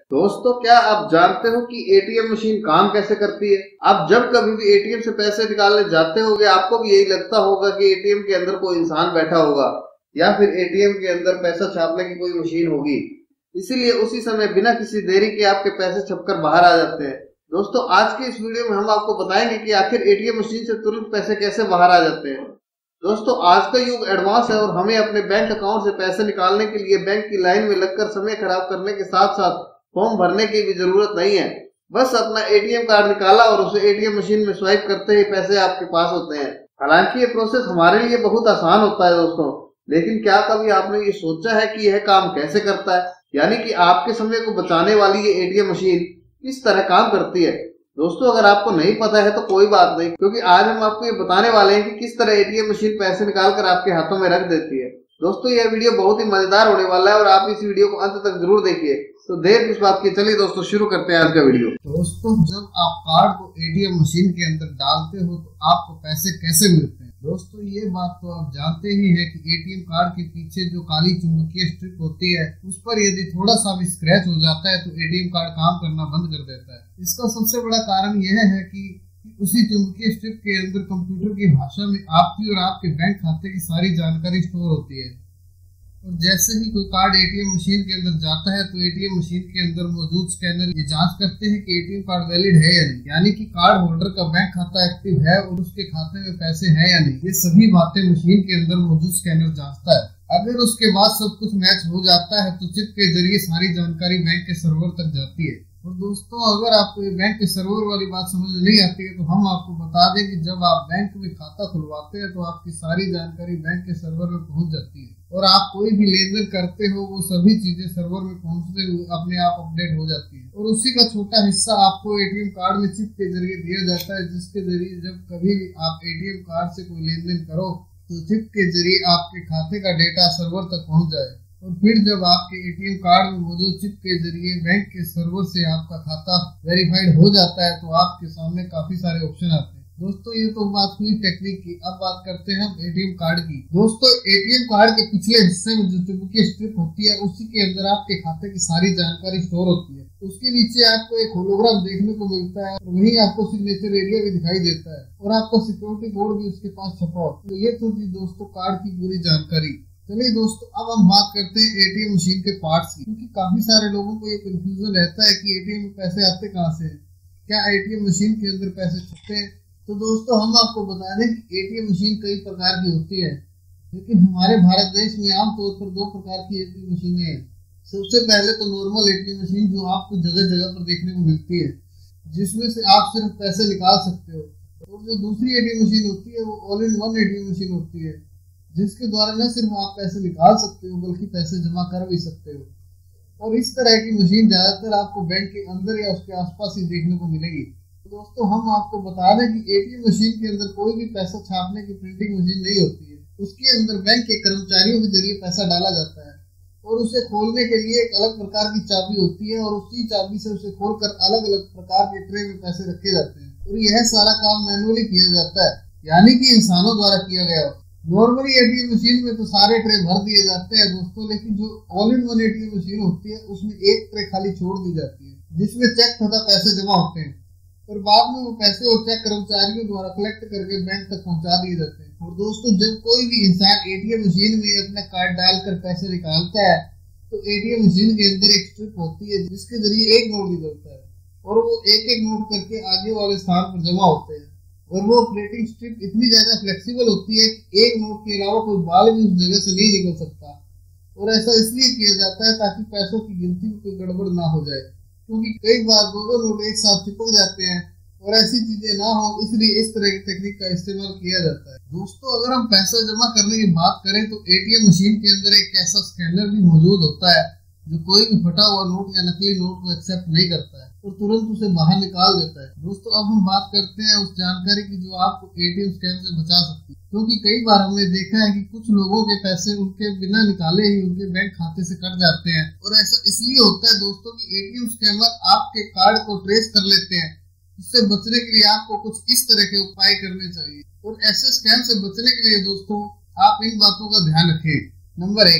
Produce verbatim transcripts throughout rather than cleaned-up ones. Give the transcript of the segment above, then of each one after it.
दोस्तों, क्या आप जानते हो कि एटीएम मशीन काम कैसे करती है? आप जब कभी भी एटीएम से पैसे निकालने जाते होंगे, आपको भी यही लगता होगा कि एटीएम के अंदर कोई इंसान बैठा होगा या फिर एटीएम के अंदर पैसा छापने की कोई मशीन होगी। इसीलिए उसी समय बिना किसी देरी के आपके पैसे छपकर बाहर आ जाते हैं। दोस्तों, आज के इस वीडियो में हम आपको बताएंगे कि आखिर एटीएम मशीन से तुरंत पैसे कैसे बाहर आ जाते हैं। दोस्तों, आज का युग एडवांस है और हमें अपने बैंक अकाउंट से पैसे निकालने के लिए बैंक की लाइन में लगकर समय खराब करने के साथ साथ फॉर्म भरने की भी जरूरत नहीं है। बस अपना एटीएम कार्ड निकाला और उसे एटीएम मशीन में स्वाइप करते ही पैसे आपके पास होते हैं। हालांकि ये प्रोसेस हमारे लिए बहुत आसान होता है दोस्तों, लेकिन क्या कभी आपने ये सोचा है कि यह काम कैसे करता है, यानी कि आपके समय को बचाने वाली ये एटीएम मशीन किस तरह काम करती है। दोस्तों, अगर आपको नहीं पता है तो कोई बात नहीं, क्योंकि आज हम आपको ये बताने वाले हैं कि किस तरह एटीएम मशीन पैसे निकाल कर आपके हाथों में रख देती है। दोस्तों, यह वीडियो बहुत ही मजेदार होने वाला है और आप इस वीडियो को अंत तक जरूर देखिए। तो देर किस बात की, चलिए दोस्तों शुरू करते हैं आज का वीडियो। दोस्तों, जब आप कार्ड को एटीएम मशीन के अंदर डालते हो तो आपको पैसे कैसे मिलते हैं? दोस्तों, ये बात तो आप जानते ही है कि एटीएम कार्ड के पीछे जो काली चुंबकीय स्ट्रिप होती है, उस पर यदि थोड़ा सा भी स्क्रैच हो जाता है तो एटीएम कार्ड काम करना बंद कर देता है। इसका सबसे बड़ा कारण यह है कि उसी चुंबकीय स्ट्रिप के अंदर कंप्यूटर की भाषा में आपकी और आपके बैंक खाते की सारी जानकारी स्टोर होती है। और जैसे ही कोई कार्ड एटीएम मशीन के अंदर जाता है तो एटीएम मशीन के अंदर मौजूद स्कैनर ये जांच करते हैं कि एटीएम कार्ड वैलिड है या नहीं, यानी कि कार्ड होल्डर का बैंक खाता एक्टिव है और उसके खाते में पैसे हैं या नहीं। ये सभी बातें मशीन के अंदर मौजूद स्कैनर जांचता है। अगर उसके बाद सब कुछ मैच हो जाता है तो चिप के जरिए सारी जानकारी बैंक के सर्वर तक जाती है। और दोस्तों, अगर आपको ये बैंक के सर्वर वाली बात समझ नहीं आती है तो हम आपको बता दें कि जब आप बैंक में खाता खुलवाते हैं तो आपकी सारी जानकारी बैंक के सर्वर में पहुंच जाती है और आप कोई भी लेन देन करते हो वो सभी चीजें सर्वर में पहुंचते हुए अपने आप अपडेट हो जाती है। और उसी का छोटा हिस्सा आपको एटीएम कार्ड में चिप के जरिए दिया जाता है, जिसके जरिए जब कभी आप एटीएम कार्ड से कोई लेन देन करो तो चिप के जरिए आपके खाते का डेटा सर्वर तक पहुँच जाए। और फिर जब आपके एटीएम कार्ड में मौजूद चिप के जरिए बैंक के सर्वर से आपका खाता वेरीफाइड हो जाता है तो आपके सामने काफी सारे ऑप्शन आते हैं। दोस्तों, ये तो बात हुई टेक्निक की, अब बात करते हैं हम एटीएम कार्ड की। दोस्तों, एटीएम कार्ड के पिछले हिस्से में जो चुंबकीय स्ट्रिप होती है उसी के अंदर आपके खाते की सारी जानकारी स्टोर होती है। उसके नीचे आपको एक होलोग्राम देखने को मिलता है और वहीं आपको सिग्नेचर एरिया भी दिखाई देता है और आपका सिक्योरिटी कोड भी उसके पास छपा होता है। तो ये तो थी दोस्तों कार्ड की पूरी जानकारी। चलिए दोस्तों, अब हम बात करते हैं एटीएम मशीन के पार्ट्स की, क्योंकि काफी सारे लोगों को ये कंफ्यूजन रहता है कि एटीएम में पैसे आते कहाँ से, क्या एटीएम मशीन के अंदर पैसे छपते हैं। तो दोस्तों, हम आपको बता दें कि एटीएम मशीन कई प्रकार की होती है, लेकिन हमारे भारत देश में आमतौर पर दो प्रकार की एटीएम मशीनें हैं। सबसे पहले तो नॉर्मल एटीएम मशीन जो आपको जगह जगह पर देखने को मिलती है, जिसमें से आप सिर्फ पैसे निकाल सकते हो। और जो दूसरी एटीएम मशीन होती है वो all in one ATM machine होती है, जिसके द्वारा न सिर्फ आप पैसे निकाल सकते हो बल्कि पैसे जमा कर भी सकते हो। और इस तरह की मशीन ज्यादातर आपको बैंक के अंदर या उसके आसपास ही देखने को मिलेगी। तो दोस्तों, हम आपको बता दें कि एटीएम मशीन के अंदर कोई भी पैसा छापने की प्रिंटिंग मशीन नहीं होती है। उसके अंदर बैंक के कर्मचारियों के जरिए पैसा डाला जाता है और उसे खोलने के लिए एक अलग प्रकार की चाबी होती है और उसी चाबी से उसे खोलकर अलग अलग प्रकार के ट्रे में पैसे रखे जाते हैं और यह सारा काम मैनुअली किया जाता है, यानी कि इंसानों द्वारा किया गया हो। नॉर्मली एटीएम मशीन में तो सारे ट्रे भर दिए जाते हैं दोस्तों, लेकिन जो all in one ATM machine होती है उसमें एक ट्रे खाली छोड़ दी जाती है जिसमें चेक तथा पैसे जमा होते हैं और बाद में वो पैसे और चेक कर्मचारियों द्वारा कलेक्ट करके बैंक तक पहुंचा दिए जाते हैं। और दोस्तों, जब कोई भी इंसान एटीएम मशीन में अपना कार्ड डालकर पैसे निकालता है तो एटीएम मशीन के अंदर एक स्ट्रिप होती है जिसके जरिए एक नोट निकलता है और वो एक एक नोट करके आगे वाले स्थान पर जमा होते हैं। और वो ऑपरेटिंग स्ट्रिप इतनी ज्यादा फ्लेक्सिबल होती है कि एक नोट के अलावा कोई बाल भी उस जगह से नहीं निकल सकता। और ऐसा इसलिए किया जाता है ताकि पैसों की गिनती में कोई गड़बड़ ना हो जाए, क्योंकि कई बार दो दो नोट एक साथ चिपक जाते हैं और ऐसी चीजें ना हो, इसलिए इस तरह की टेक्निक का इस्तेमाल किया जाता है। दोस्तों, अगर हम पैसा जमा करने की बात करें तो एटीएम मशीन के अंदर एक ऐसा स्कैनर भी मौजूद होता है जो कोई भी फटा हुआ नोट या नकली नोट को एक्सेप्ट नहीं करता है और तुरंत उसे बाहर निकाल देता है। दोस्तों, अब हम बात करते हैं उस जानकारी की जो आपको एटीएम स्कैम से बचा सकती है, क्योंकि कई बार हमने देखा है कि कुछ लोगों के पैसे उनके बिना निकाले ही उनके बैंक खाते से कट जाते हैं। और ऐसा इसलिए होता है दोस्तों कि एटीएम स्कैमर आपके कार्ड को ट्रेस कर लेते हैं। इससे बचने के लिए आपको कुछ इस तरह के उपाय करने चाहिए। और ऐसे स्कैम से बचने के लिए दोस्तों आप इन बातों का ध्यान रखें। नंबर एक,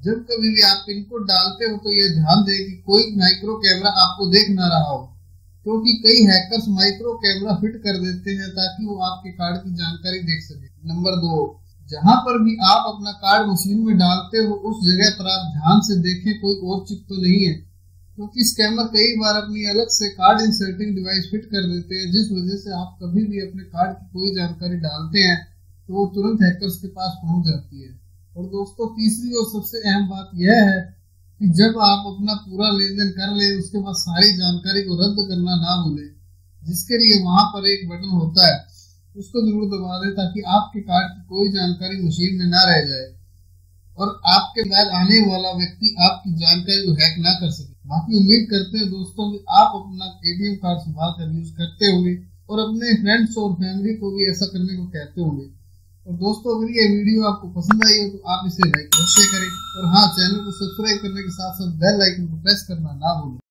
जब कभी भी आप पिन कोड डालते हो तो ये ध्यान दें कि कोई माइक्रो कैमरा आपको देख ना रहा हो, क्योंकि कई हैकर्स माइक्रो कैमरा फिट कर देते हैं ताकि वो आपके कार्ड की जानकारी देख सके। नंबर दो, जहां पर भी आप अपना कार्ड मशीन में डालते हो उस जगह पर आप ध्यान से देखें कोई और चिप तो नहीं है, क्योंकि स्कैमर कई बार अपनी अलग से कार्ड इंसर्टिंग डिवाइस फिट कर देते हैं, जिस वजह से आप कभी भी अपने कार्ड की कोई जानकारी डालते हैं तो वो तुरंत हैकर्स के पास पहुंच जाती है। और दोस्तों, तीसरी और सबसे अहम बात यह है कि जब आप अपना पूरा लेन देन कर ले उसके बाद सारी जानकारी को रद्द करना ना भूलें, जिसके लिए वहां पर एक बटन होता है, उसको जरूर दबा दें ताकि आपके कार्ड की कोई जानकारी मशीन में ना रह जाए और आपके बाद आने वाला व्यक्ति आपकी जानकारी को हैक ना कर सके। बाकी उम्मीद करते हैं दोस्तों कि आप अपना एटीएम कार्ड संभाल कर यूज करते होंगे और अपने फ्रेंड्स और फैमिली को भी ऐसा करने को कहते होंगे। और दोस्तों, अगर ये वीडियो आपको पसंद आई हो तो आप इसे लाइक अवश्य करें और हाँ, चैनल को सब्सक्राइब करने के साथ साथ बेल आइकन को प्रेस करना ना भूलें।